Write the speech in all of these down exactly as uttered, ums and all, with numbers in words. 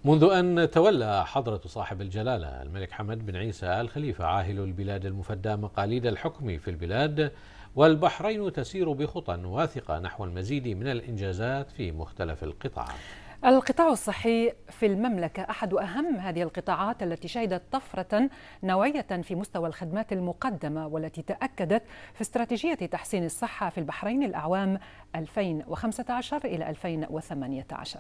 منذ أن تولى حضرة صاحب الجلالة الملك حمد بن عيسى آل خليفة عاهل البلاد المفدى مقاليد الحكم في البلاد، والبحرين تسير بخطى واثقة نحو المزيد من الإنجازات في مختلف القطاعات. القطاع الصحي في المملكة أحد أهم هذه القطاعات التي شهدت طفرة نوعية في مستوى الخدمات المقدمة، والتي تأكدت في استراتيجية تحسين الصحة في البحرين الأعوام ألفين وخمسة عشر إلى ألفين وثمانية عشر.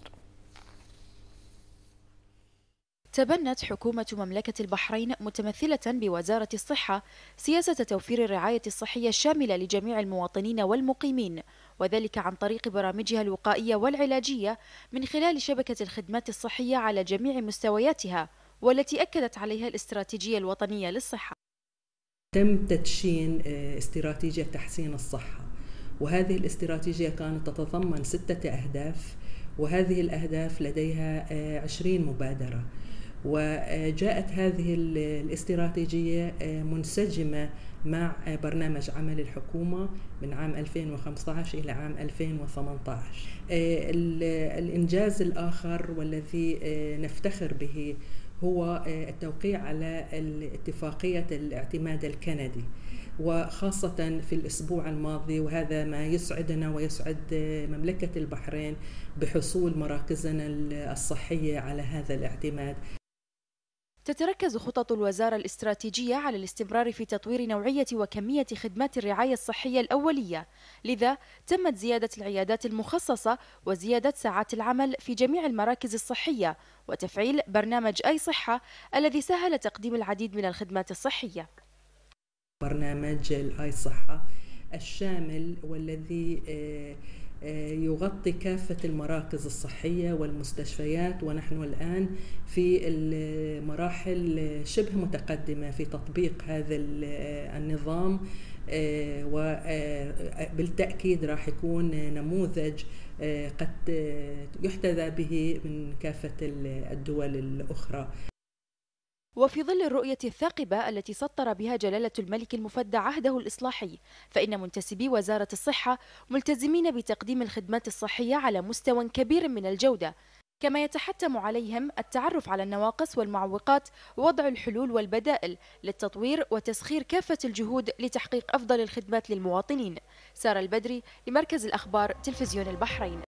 تبنت حكومة مملكة البحرين متمثلة بوزارة الصحة سياسة توفير الرعاية الصحية الشاملة لجميع المواطنين والمقيمين، وذلك عن طريق برامجها الوقائية والعلاجية من خلال شبكة الخدمات الصحية على جميع مستوياتها، والتي أكدت عليها الاستراتيجية الوطنية للصحة. تم تدشين استراتيجية تحسين الصحة، وهذه الاستراتيجية كانت تتضمن ستة أهداف، وهذه الأهداف لديها عشرين مبادرة. وجاءت هذه الاستراتيجية منسجمة مع برنامج عمل الحكومة من عام ألفين وخمسة عشر إلى عام ألفين وثمانية عشر. الإنجاز الآخر والذي نفتخر به هو التوقيع على اتفاقية الاعتماد الكندي، وخاصة في الأسبوع الماضي، وهذا ما يسعدنا ويسعد مملكة البحرين بحصول مراكزنا الصحية على هذا الاعتماد. تتركز خطط الوزارة الاستراتيجية على الاستمرار في تطوير نوعية وكمية خدمات الرعاية الصحية الأولية، لذا تمت زيادة العيادات المخصصة وزيادة ساعات العمل في جميع المراكز الصحية، وتفعيل برنامج أي صحة الذي سهل تقديم العديد من الخدمات الصحية. برنامج الآي صحة الشامل والذي يغطي كافة المراكز الصحية والمستشفيات، ونحن الآن في المراحل شبه متقدمة في تطبيق هذا النظام، وبالتأكيد راح يكون نموذج قد يحتذى به من كافة الدول الأخرى. وفي ظل الرؤية الثاقبة التي سطر بها جلالة الملك المفدى عهده الإصلاحي، فإن منتسبي وزارة الصحة ملتزمين بتقديم الخدمات الصحية على مستوى كبير من الجودة، كما يتحتم عليهم التعرف على النواقص والمعوقات ووضع الحلول والبدائل للتطوير وتسخير كافة الجهود لتحقيق أفضل الخدمات للمواطنين. سارة البدري، لمركز الأخبار، تلفزيون البحرين.